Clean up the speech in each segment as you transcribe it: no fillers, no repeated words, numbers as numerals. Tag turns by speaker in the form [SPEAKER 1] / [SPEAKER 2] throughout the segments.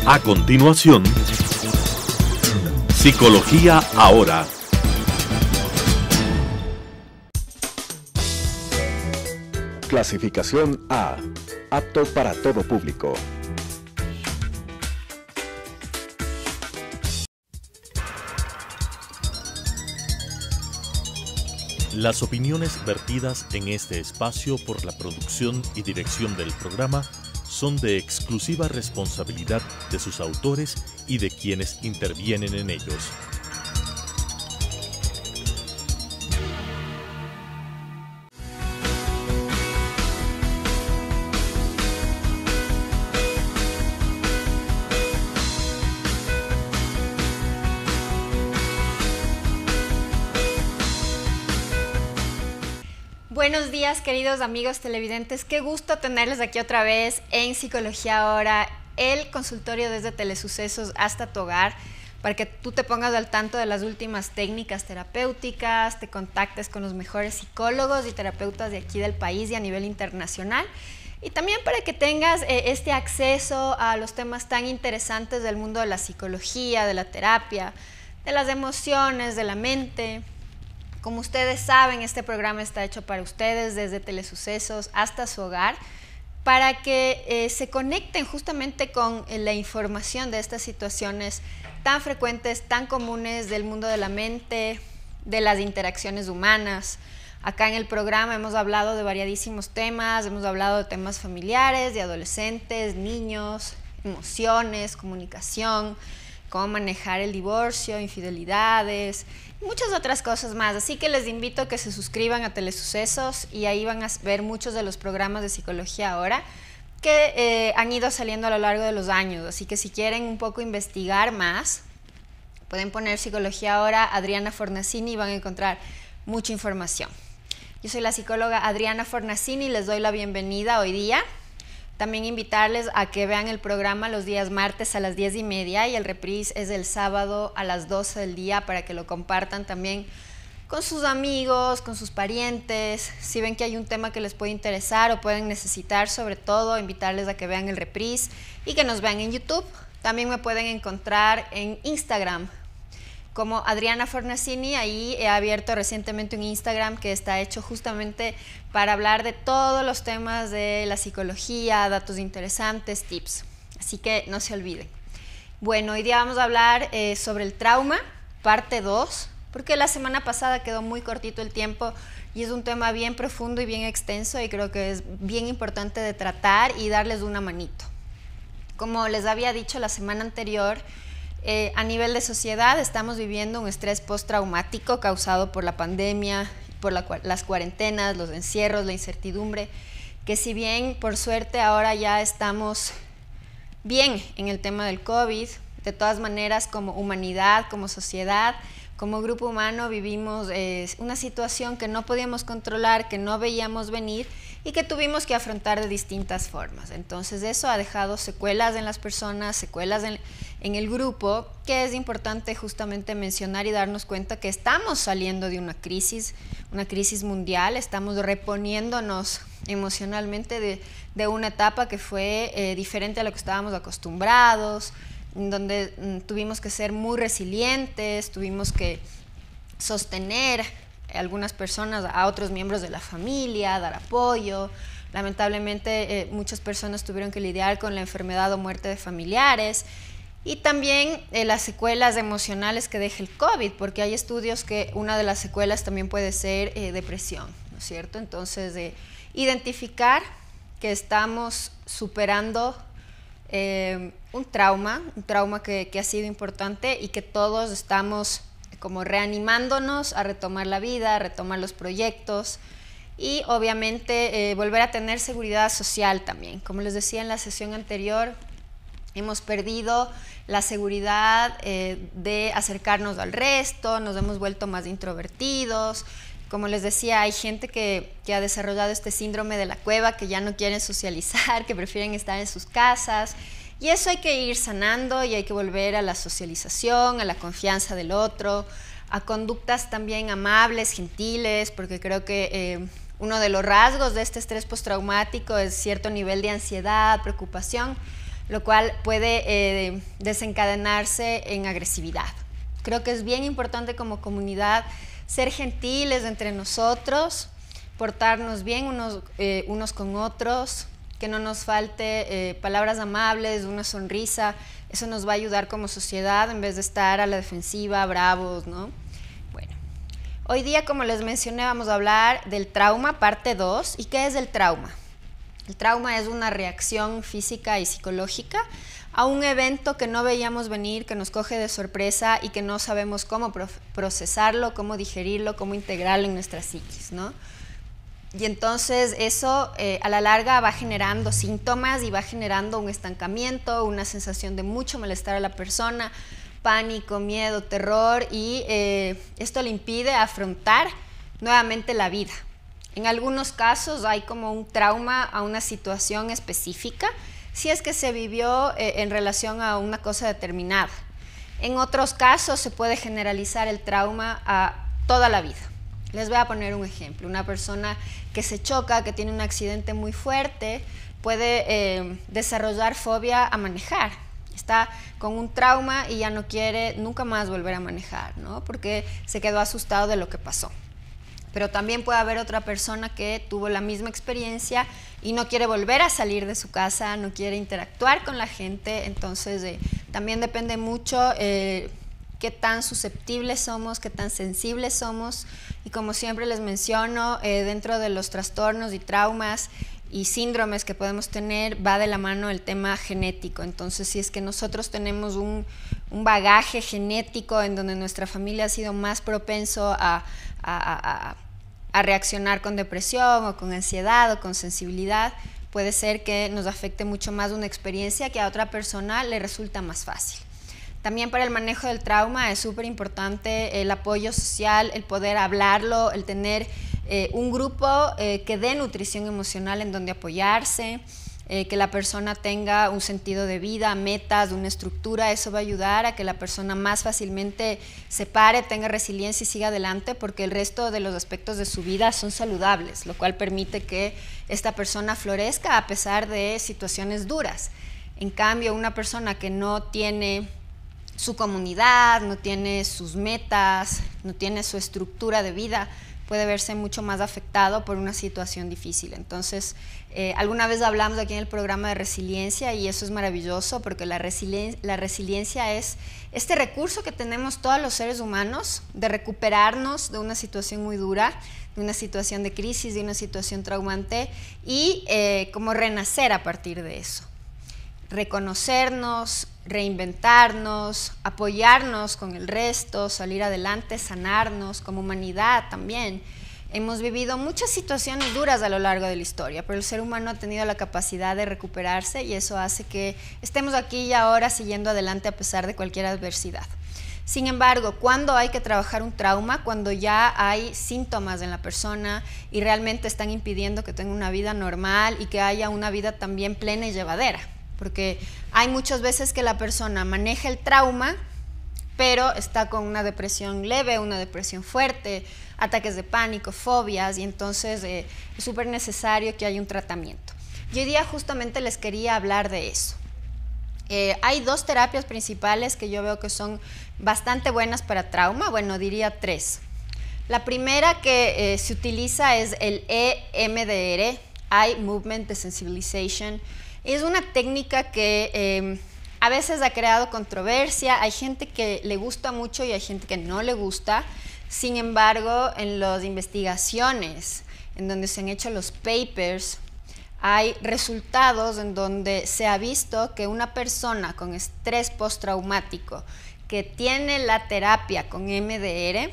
[SPEAKER 1] A continuación, Psicología Ahora.
[SPEAKER 2] Clasificación A. Apto para todo público.
[SPEAKER 1] Las opiniones vertidas en este espacio por la producción y dirección del programa son de exclusiva responsabilidad de sus autores y de quienes intervienen en ellos.
[SPEAKER 3] Buenos días, queridos amigos televidentes. Qué gusto tenerles aquí otra vez en Psicología Ahora, el consultorio desde Telesucesos hasta tu hogar, para que tú te pongas al tanto de las últimas técnicas terapéuticas, te contactes con los mejores psicólogos y terapeutas de aquí del país y a nivel internacional. Y también para que tengas este acceso a los temas tan interesantes del mundo de la psicología, de la terapia, de las emociones, de la mente. Como ustedes saben, este programa está hecho para ustedes desde Telesucesos hasta su hogar, para que se conecten justamente con la información de estas situaciones tan frecuentes, tan comunes del mundo de la mente, de las interacciones humanas. Acá en el programa hemos hablado de variadísimos temas, hemos hablado de temas familiares, de adolescentes, niños, emociones, comunicación, cómo manejar el divorcio, infidelidades, muchas otras cosas más. Así que les invito a que se suscriban a Telesucesos y ahí van a ver muchos de los programas de Psicología Ahora que han ido saliendo a lo largo de los años. Así que si quieren un poco investigar más, pueden poner Psicología Ahora, Adriana Fornacini, y van a encontrar mucha información. Yo soy la psicóloga Adriana Fornacini y les doy la bienvenida hoy día. También invitarles a que vean el programa los días martes a las 10:30 y el reprise es el sábado a las 12 del día, para que lo compartan también con sus amigos, con sus parientes. Si ven que hay un tema que les puede interesar o pueden necesitar, sobre todo, invitarles a que vean el reprise y que nos vean en YouTube. También me pueden encontrar en Instagram como Adriana Fornacini. Ahí he abierto recientemente un Instagram que está hecho justamente para hablar de todos los temas de la psicología, datos interesantes, tips. Así que no se olviden. Bueno, hoy día vamos a hablar sobre el trauma, parte 2, porque la semana pasada quedó muy cortito el tiempo y es un tema bien profundo y bien extenso y creo que es bien importante de tratar y darles una manito. Como les había dicho la semana anterior, a nivel de sociedad estamos viviendo un estrés postraumático causado por la pandemia, por las cuarentenas, los encierros, la incertidumbre, que si bien por suerte ahora ya estamos bien en el tema del COVID, de todas maneras como humanidad, como sociedad, como grupo humano vivimos una situación que no podíamos controlar, que no veíamos venir y que tuvimos que afrontar de distintas formas. Entonces eso ha dejado secuelas en las personas, secuelas en el grupo, que es importante justamente mencionar y darnos cuenta que estamos saliendo de una crisis mundial, estamos reponiéndonos emocionalmente de una etapa que fue diferente a lo que estábamos acostumbrados, donde tuvimos que ser muy resilientes, tuvimos que sostener algunas personas a otros miembros de la familia, dar apoyo. Lamentablemente muchas personas tuvieron que lidiar con la enfermedad o muerte de familiares y también las secuelas emocionales que deja el COVID, porque hay estudios que una de las secuelas también puede ser depresión, ¿no es cierto? Entonces, identificar que estamos superando un trauma que ha sido importante y que todos estamos como reanimándonos a retomar la vida, a retomar los proyectos y obviamente volver a tener seguridad social también. Como les decía en la sesión anterior, hemos perdido la seguridad de acercarnos al resto, nos hemos vuelto más introvertidos. Como les decía, hay gente que ha desarrollado este síndrome de la cueva, que ya no quieren socializar, que prefieren estar en sus casas. Y eso hay que ir sanando y hay que volver a la socialización, a la confianza del otro, a conductas también amables, gentiles, porque creo que uno de los rasgos de este estrés postraumático es cierto nivel de ansiedad, preocupación, lo cual puede desencadenarse en agresividad. Creo que es bien importante como comunidad ser gentiles entre nosotros, portarnos bien unos con otros, que no nos falte palabras amables, una sonrisa. Eso nos va a ayudar como sociedad en vez de estar a la defensiva, bravos, ¿no? Bueno, hoy día, como les mencioné, vamos a hablar del trauma, parte 2. ¿Y qué es el trauma? El trauma es una reacción física y psicológica a un evento que no veíamos venir, que nos coge de sorpresa y que no sabemos cómo procesarlo, cómo digerirlo, cómo integrarlo en nuestra psiquis, ¿no? Y entonces eso a la larga va generando síntomas y va generando un estancamiento, una sensación de mucho malestar a la persona, pánico, miedo, terror, y esto le impide afrontar nuevamente la vida. En algunos casos hay como un trauma a una situación específica, si es que se vivió en relación a una cosa determinada. En otros casos se puede generalizar el trauma a toda la vida. Les voy a poner un ejemplo. Una persona que se choca, que tiene un accidente muy fuerte, puede desarrollar fobia a manejar. Está con un trauma y ya no quiere nunca más volver a manejar, ¿no? Porque se quedó asustado de lo que pasó. Pero también puede haber otra persona que tuvo la misma experiencia y no quiere volver a salir de su casa, no quiere interactuar con la gente. Entonces también depende mucho qué tan susceptibles somos, qué tan sensibles somos, y como siempre les menciono, dentro de los trastornos y traumas y síndromes que podemos tener va de la mano el tema genético. Entonces, si es que nosotros tenemos un bagaje genético en donde nuestra familia ha sido más propenso a reaccionar con depresión o con ansiedad o con sensibilidad, puede ser que nos afecte mucho más una experiencia que a otra persona le resulta más fácil. También para el manejo del trauma es súper importante el apoyo social, el poder hablarlo, el tener un grupo que dé nutrición emocional en donde apoyarse, que la persona tenga un sentido de vida, metas, una estructura. Eso va a ayudar a que la persona más fácilmente se pare, tenga resiliencia y siga adelante, porque el resto de los aspectos de su vida son saludables, lo cual permite que esta persona florezca a pesar de situaciones duras. En cambio, una persona que no tiene su comunidad, no tiene sus metas, no tiene su estructura de vida, puede verse mucho más afectado por una situación difícil. Entonces, alguna vez hablamos aquí en el programa de resiliencia, y eso es maravilloso porque la resiliencia es este recurso que tenemos todos los seres humanos de recuperarnos de una situación muy dura, de una situación de crisis, de una situación traumante, y como renacer a partir de eso. Reconocernos, reinventarnos, apoyarnos con el resto, salir adelante, sanarnos como humanidad también. Hemos vivido muchas situaciones duras a lo largo de la historia, pero el ser humano ha tenido la capacidad de recuperarse, y eso hace que estemos aquí y ahora siguiendo adelante a pesar de cualquier adversidad. Sin embargo, ¿cuándo hay que trabajar un trauma? Cuando ya hay síntomas en la persona y realmente están impidiendo que tenga una vida normal y que haya una vida también plena y llevadera. Porque hay muchas veces que la persona maneja el trauma, pero está con una depresión leve, una depresión fuerte, ataques de pánico, fobias, y entonces es súper necesario que haya un tratamiento. Y hoy día justamente les quería hablar de eso. Hay dos terapias principales que yo veo que son bastante buenas para trauma, bueno, diría 3. La primera que se utiliza es el EMDR, Eye Movement Desensitization. Es una técnica que a veces ha creado controversia. Hay gente que le gusta mucho y hay gente que no le gusta. Sin embargo, en las investigaciones, en donde se han hecho los papers, hay resultados en donde se ha visto que una persona con estrés postraumático que tiene la terapia con MDR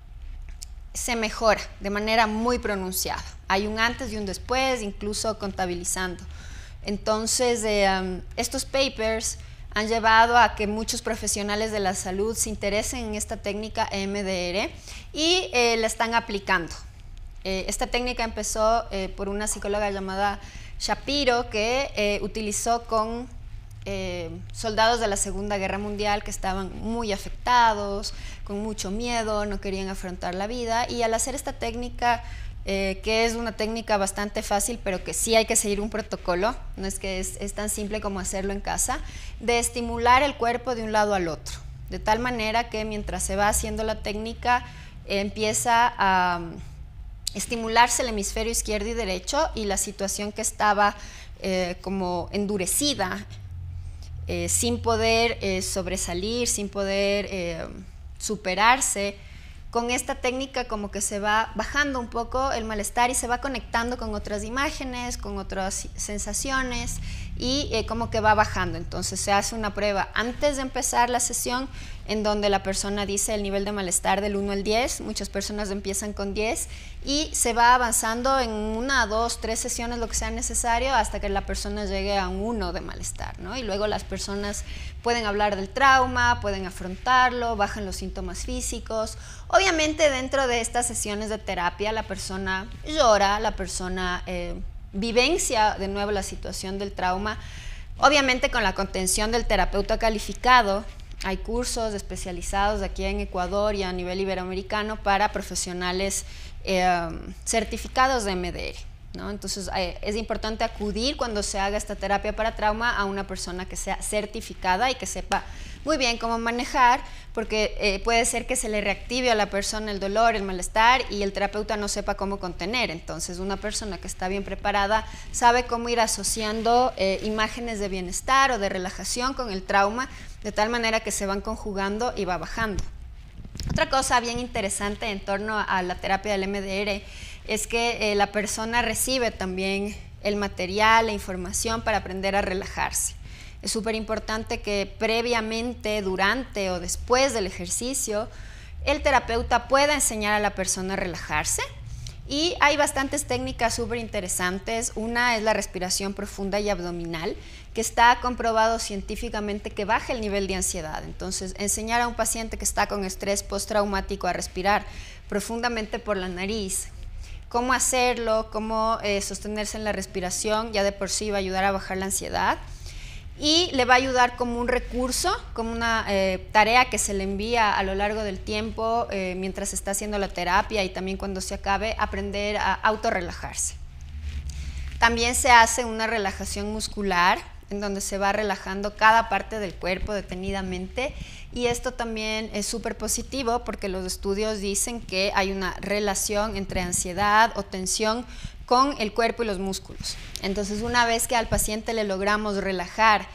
[SPEAKER 3] se mejora de manera muy pronunciada. Hay un antes y un después, incluso contabilizando. Entonces, estos papers han llevado a que muchos profesionales de la salud se interesen en esta técnica EMDR y la están aplicando. Esta técnica empezó por una psicóloga llamada Shapiro, que utilizó con soldados de la Segunda Guerra Mundial que estaban muy afectados, con mucho miedo, no querían afrontar la vida, y al hacer esta técnica que es una técnica bastante fácil, pero que sí hay que seguir un protocolo, no es que es tan simple como hacerlo en casa, de estimular el cuerpo de un lado al otro, de tal manera que mientras se va haciendo la técnica empieza a estimularse el hemisferio izquierdo y derecho, y la situación que estaba como endurecida, sin poder sobresalir, sin poder superarse, con esta técnica como que se va bajando un poco el malestar y se va conectando con otras imágenes, con otras sensaciones, y como que va bajando. Entonces se hace una prueba antes de empezar la sesión en donde la persona dice el nivel de malestar del 1 al 10, muchas personas empiezan con 10 y se va avanzando en 1, 2, 3 sesiones, lo que sea necesario, hasta que la persona llegue a un 1 de malestar, ¿no? Y luego las personas pueden hablar del trauma, pueden afrontarlo, bajan los síntomas físicos. Obviamente dentro de estas sesiones de terapia la persona llora, la persona vivencia de nuevo la situación del trauma, obviamente con la contención del terapeuta calificado. Hay cursos especializados aquí en Ecuador y a nivel iberoamericano para profesionales certificados de MDR, ¿no? Entonces es importante acudir cuando se haga esta terapia para trauma a una persona que sea certificada y que sepa muy bien cómo manejar, porque puede ser que se le reactive a la persona el dolor, el malestar, y el terapeuta no sepa cómo contener. Entonces una persona que está bien preparada sabe cómo ir asociando imágenes de bienestar o de relajación con el trauma, de tal manera que se van conjugando y va bajando. Otra cosa bien interesante en torno a la terapia del MDR es que la persona recibe también el material, la información para aprender a relajarse. Es súper importante que previamente, durante o después del ejercicio, el terapeuta pueda enseñar a la persona a relajarse. Y hay bastantes técnicas súper interesantes. Una es la respiración profunda y abdominal, que está comprobado científicamente que baja el nivel de ansiedad. Entonces, enseñar a un paciente que está con estrés postraumático a respirar profundamente por la nariz, cómo hacerlo, cómo sostenerse en la respiración, ya de por sí va a ayudar a bajar la ansiedad. Y le va a ayudar como un recurso, como una tarea que se le envía a lo largo del tiempo mientras está haciendo la terapia, y también cuando se acabe, aprender a autorrelajarse. También se hace una relajación muscular en donde se va relajando cada parte del cuerpo detenidamente, y esto también es súper positivo porque los estudios dicen que hay una relación entre ansiedad o tensión con el cuerpo y los músculos. Entonces, una vez que al paciente le logramos relajar,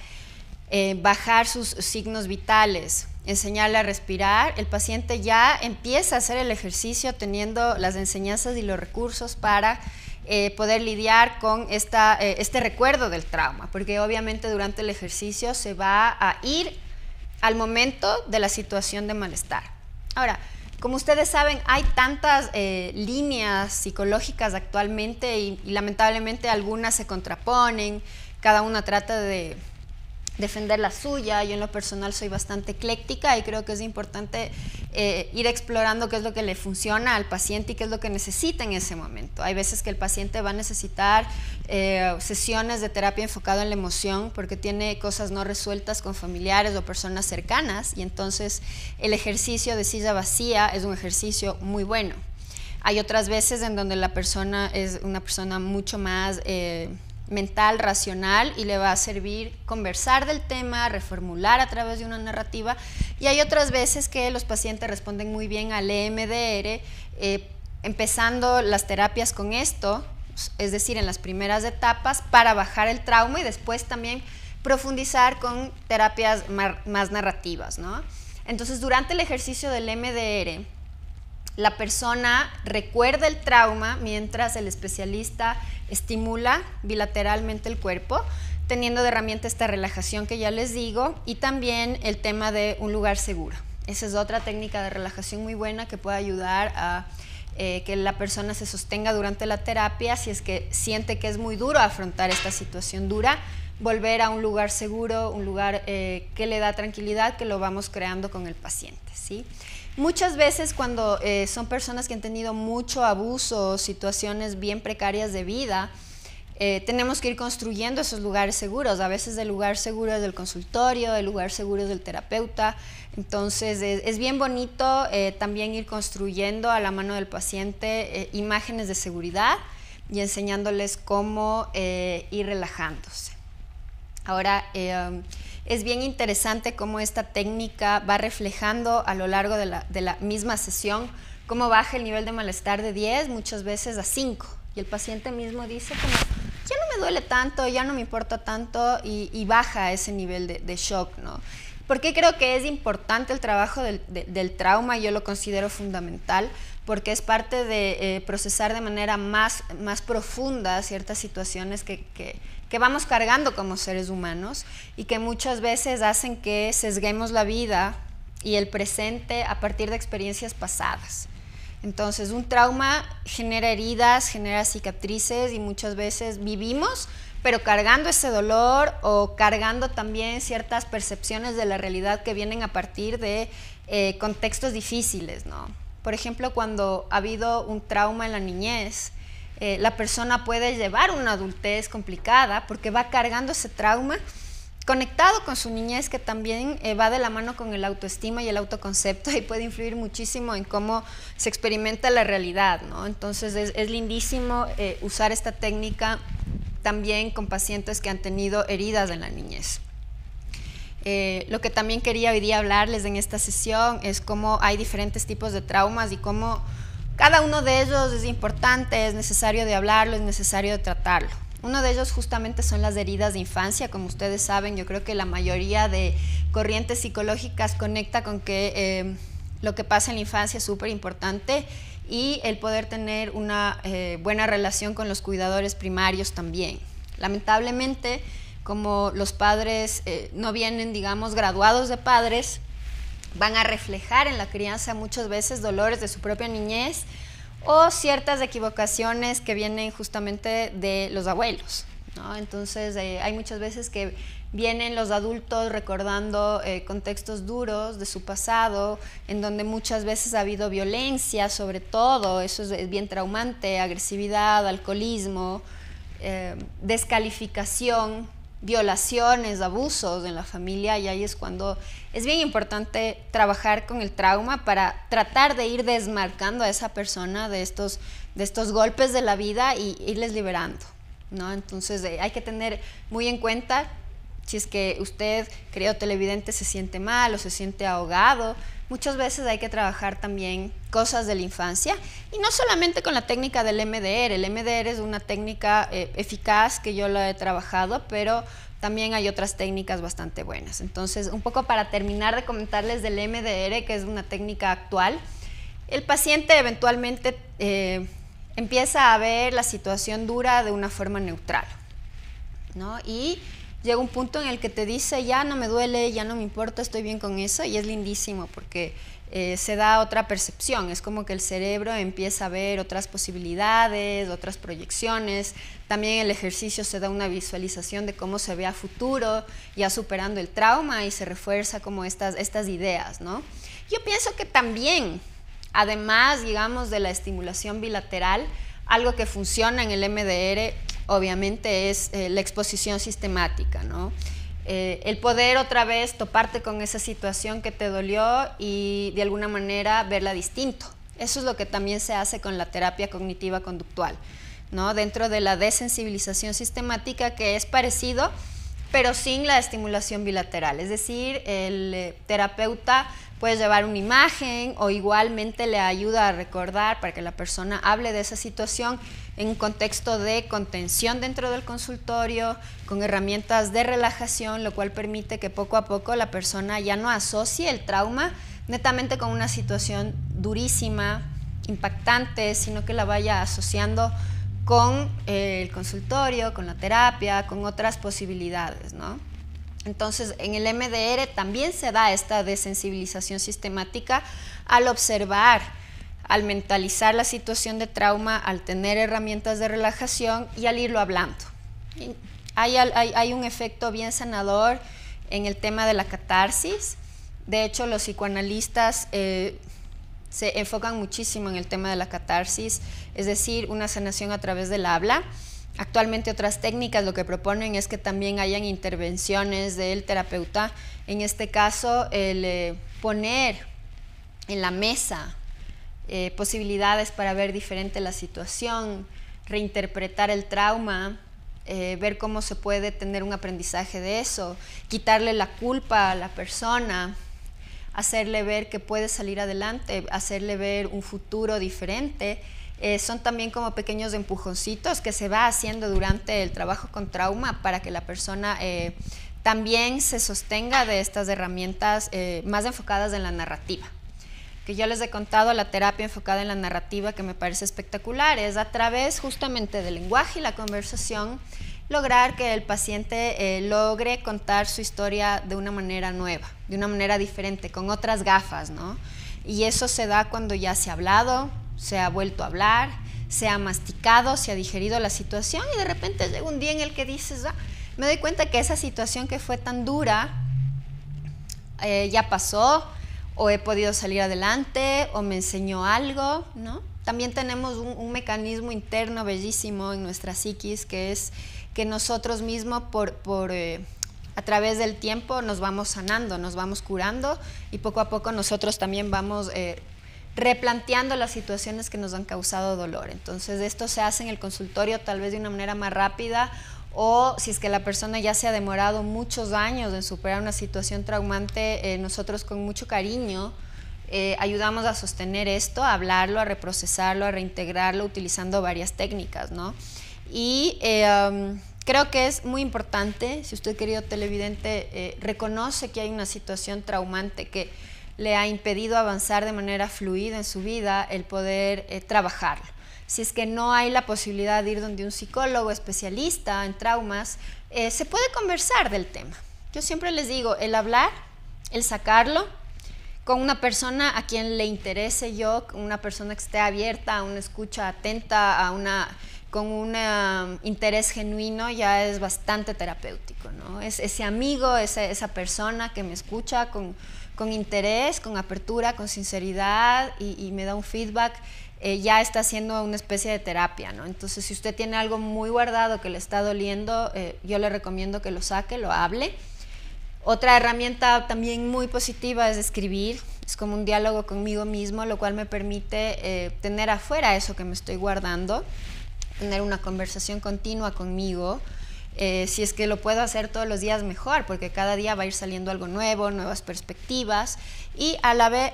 [SPEAKER 3] bajar sus signos vitales, enseñarle a respirar, el paciente ya empieza a hacer el ejercicio teniendo las enseñanzas y los recursos para poder lidiar con este recuerdo del trauma, porque obviamente durante el ejercicio se va a ir al momento de la situación de malestar. Ahora, como ustedes saben, hay tantas líneas psicológicas actualmente y lamentablemente algunas se contraponen, cada una trata de defender la suya. Yo en lo personal soy bastante ecléctica y creo que es importante ir explorando qué es lo que le funciona al paciente y qué es lo que necesita en ese momento. Hay veces que el paciente va a necesitar sesiones de terapia enfocado en la emoción porque tiene cosas no resueltas con familiares o personas cercanas, y entonces el ejercicio de silla vacía es un ejercicio muy bueno. Hay otras veces en donde la persona es una persona mucho más mental, racional, y le va a servir conversar del tema, reformular a través de una narrativa. Y hay otras veces que los pacientes responden muy bien al EMDR, empezando las terapias con esto, es decir, en las primeras etapas, para bajar el trauma, y después también profundizar con terapias más narrativas, ¿no? Entonces, durante el ejercicio del EMDR, la persona recuerda el trauma mientras el especialista estimula bilateralmente el cuerpo, teniendo de herramienta esta relajación que ya les digo, y también el tema de un lugar seguro. Esa es otra técnica de relajación muy buena que puede ayudar a que la persona se sostenga durante la terapia. Si es que siente que es muy duro afrontar esta situación dura, volver a un lugar seguro, un lugar que le da tranquilidad, que lo vamos creando con el paciente, ¿sí? Muchas veces cuando son personas que han tenido mucho abuso, situaciones bien precarias de vida, tenemos que ir construyendo esos lugares seguros. A veces el lugar seguro es del consultorio, el lugar seguro es del terapeuta. Entonces es bien bonito también ir construyendo a la mano del paciente imágenes de seguridad y enseñándoles cómo ir relajándose. Ahora, es bien interesante cómo esta técnica va reflejando a lo largo de la misma sesión cómo baja el nivel de malestar de 10 muchas veces a 5. Y el paciente mismo dice como, ya no me duele tanto, ya no me importa tanto, y baja ese nivel de shock, ¿no? ¿Por qué creo que es importante el trabajo del trauma? Yo lo considero fundamental porque es parte de procesar de manera más profunda ciertas situaciones que vamos cargando como seres humanos y que muchas veces hacen que sesguemos la vida y el presente a partir de experiencias pasadas. Entonces, un trauma genera heridas, genera cicatrices y muchas veces vivimos, pero cargando ese dolor o cargando también ciertas percepciones de la realidad que vienen a partir de contextos difíciles, ¿no? Por ejemplo, cuando ha habido un trauma en la niñez, la persona puede llevar una adultez complicada porque va cargando ese trauma conectado con su niñez, que también va de la mano con el autoestima y el autoconcepto y puede influir muchísimo en cómo se experimenta la realidad, ¿no? Entonces es lindísimo usar esta técnica también con pacientes que han tenido heridas en la niñez. Lo que también quería hoy día hablarles en esta sesión es cómo hay diferentes tipos de traumas y cómo cada uno de ellos es importante, es necesario de hablarlo, es necesario de tratarlo. Uno de ellos justamente son las heridas de infancia. Como ustedes saben, yo creo que la mayoría de corrientes psicológicas conecta con que lo que pasa en la infancia es súper importante y el poder tener una buena relación con los cuidadores primarios también. Lamentablemente, como los padres no vienen, digamos, graduados de padres, van a reflejar en la crianza muchas veces dolores de su propia niñez o ciertas equivocaciones que vienen justamente de los abuelos, ¿no? Entonces hay muchas veces que vienen los adultos recordando contextos duros de su pasado, en donde muchas veces ha habido violencia, sobre todo, eso es bien traumante, agresividad, alcoholismo, descalificación, violaciones, abusos en la familia, y ahí es cuando es bien importante trabajar con el trauma para tratar de ir desmarcando a esa persona de estos golpes de la vida y irles liberando, ¿no? Entonces hay que tener muy en cuenta, si es que usted, querido televidente, se siente mal o se siente ahogado, muchas veces hay que trabajar también cosas de la infancia, y no solamente con la técnica del MDR. El MDR es una técnica eficaz que yo la he trabajado, pero también hay otras técnicas bastante buenas. Entonces, un poco para terminar de comentarles del MDR, que es una técnica actual, el paciente eventualmente empieza a ver la situación dura de una forma neutral, ¿no? Y llega un punto en el que te dice, ya no me duele, ya no me importa, estoy bien con eso, y es lindísimo porque se da otra percepción. Es como que el cerebro empieza a ver otras posibilidades, otras proyecciones. También el ejercicio se da una visualización de cómo se ve a futuro, ya superando el trauma, y se refuerza como estas ideas, ¿no? Yo pienso que también, además, digamos, de la estimulación bilateral, algo que funciona en el MDR obviamente es la exposición sistemática, ¿no? El poder otra vez toparte con esa situación que te dolió y de alguna manera verla distinto. Eso es lo que también se hace con la terapia cognitiva conductual, ¿no? Dentro de la desensibilización sistemática, que es parecido, pero sin la estimulación bilateral. Es decir, el terapeuta puede llevar una imagen o igualmente le ayuda a recordar para que la persona hable de esa situación en un contexto de contención dentro del consultorio, con herramientas de relajación, lo cual permite que poco a poco la persona ya no asocie el trauma netamente con una situación durísima, impactante, sino que la vaya asociando con el consultorio, con la terapia, con otras posibilidades, ¿no? Entonces, en el MDR también se da esta desensibilización sistemática al observar, al mentalizar la situación de trauma, al tener herramientas de relajación y al irlo hablando. Hay un efecto bien sanador en el tema de la catarsis. De hecho, los psicoanalistas se enfocan muchísimo en el tema de la catarsis, es decir, una sanación a través del habla. Actualmente otras técnicas lo que proponen es que también hayan intervenciones del terapeuta, en este caso el poner en la mesa posibilidades para ver diferente la situación, reinterpretar el trauma, ver cómo se puede tener un aprendizaje de eso, quitarle la culpa a la persona, hacerle ver que puede salir adelante, hacerle ver un futuro diferente. Son también como pequeños empujoncitos que se va haciendo durante el trabajo con trauma para que la persona también se sostenga de estas herramientas más enfocadas en la narrativa. Que yo les he contado, la terapia enfocada en la narrativa, que me parece espectacular, es a través justamente del lenguaje y la conversación lograr que el paciente logre contar su historia de una manera nueva, de una manera diferente, con otras gafas, ¿no? Y eso se da cuando ya se ha hablado, se ha vuelto a hablar, se ha masticado, se ha digerido la situación y de repente llega un día en el que dices, me doy cuenta que esa situación que fue tan dura ya pasó, o he podido salir adelante, o me enseñó algo, ¿no? También tenemos un mecanismo interno bellísimo en nuestra psiquis, que es que nosotros mismos a través del tiempo nos vamos sanando, nos vamos curando y poco a poco nosotros también vamos replanteando las situaciones que nos han causado dolor. Entonces esto se hace en el consultorio tal vez de una manera más rápida, o si es que la persona ya se ha demorado muchos años en superar una situación traumante, nosotros con mucho cariño ayudamos a sostener esto, a hablarlo, a reprocesarlo, a reintegrarlo utilizando varias técnicas, ¿no? Y creo que es muy importante, si usted, querido televidente, reconoce que hay una situación traumante que le ha impedido avanzar de manera fluida en su vida, el poder trabajarlo. Si es que no hay la posibilidad de ir donde un psicólogo especialista en traumas, se puede conversar del tema. Yo siempre les digo, el hablar, el sacarlo, con una persona a quien le interese con una persona que esté abierta, a una escucha atenta, con un interés genuino, ya es bastante terapéutico, ¿no? Es ese amigo, esa persona que me escucha con interés, con apertura, con sinceridad y me da un feedback, ya está haciendo una especie de terapia, ¿no? Entonces, si usted tiene algo muy guardado que le está doliendo, yo le recomiendo que lo saque, lo hable. Otra herramienta también muy positiva es escribir, es como un diálogo conmigo mismo, lo cual me permite tener afuera eso que me estoy guardando, tener una conversación continua conmigo. Si es que lo puedo hacer todos los días, mejor, porque cada día va a ir saliendo algo nuevo, nuevas perspectivas, y a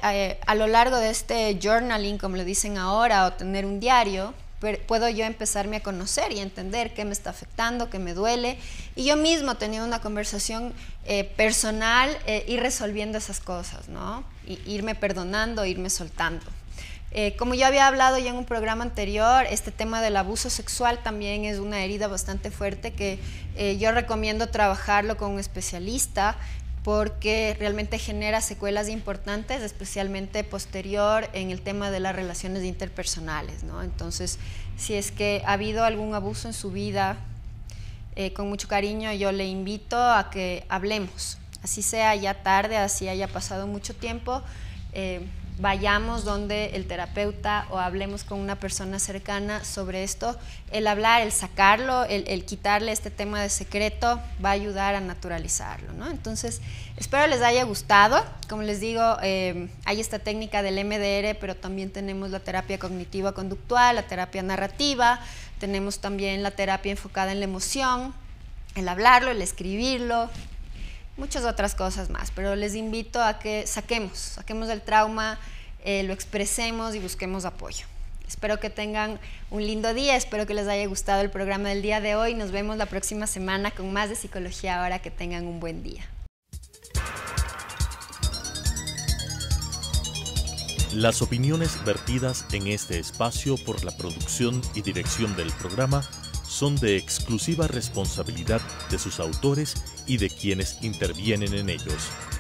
[SPEAKER 3] lo largo de este journaling, como le dicen ahora, o tener un diario, puedo yo empezarme a conocer y entender qué me está afectando, qué me duele, y yo mismo teniendo una conversación personal, ir resolviendo esas cosas, ¿no? Irme perdonando, irme soltando. Como yo había hablado ya en un programa anterior, este tema del abuso sexual también es una herida bastante fuerte que yo recomiendo trabajarlo con un especialista, porque realmente genera secuelas importantes, especialmente posterior en el tema de las relaciones interpersonales, ¿no? Entonces, si es que ha habido algún abuso en su vida, con mucho cariño yo le invito a que hablemos, así sea ya tarde, así haya pasado mucho tiempo, vayamos donde el terapeuta o hablemos con una persona cercana sobre esto. El hablar, el sacarlo, el quitarle este tema de secreto va a ayudar a naturalizarlo, ¿no? Entonces, espero les haya gustado. Como les digo, hay esta técnica del MDR, pero también tenemos la terapia cognitiva conductual, la terapia narrativa, tenemos también la terapia enfocada en la emoción, el hablarlo, el escribirlo, muchas otras cosas más, pero les invito a que saquemos el trauma, lo expresemos y busquemos apoyo. Espero que tengan un lindo día, espero que les haya gustado el programa del día de hoy. Nos vemos la próxima semana con más de Psicología Ahora. Que tengan un buen día.
[SPEAKER 1] Las opiniones vertidas en este espacio por la producción y dirección del programa son de exclusiva responsabilidad de sus autores y de quienes intervienen en ellos.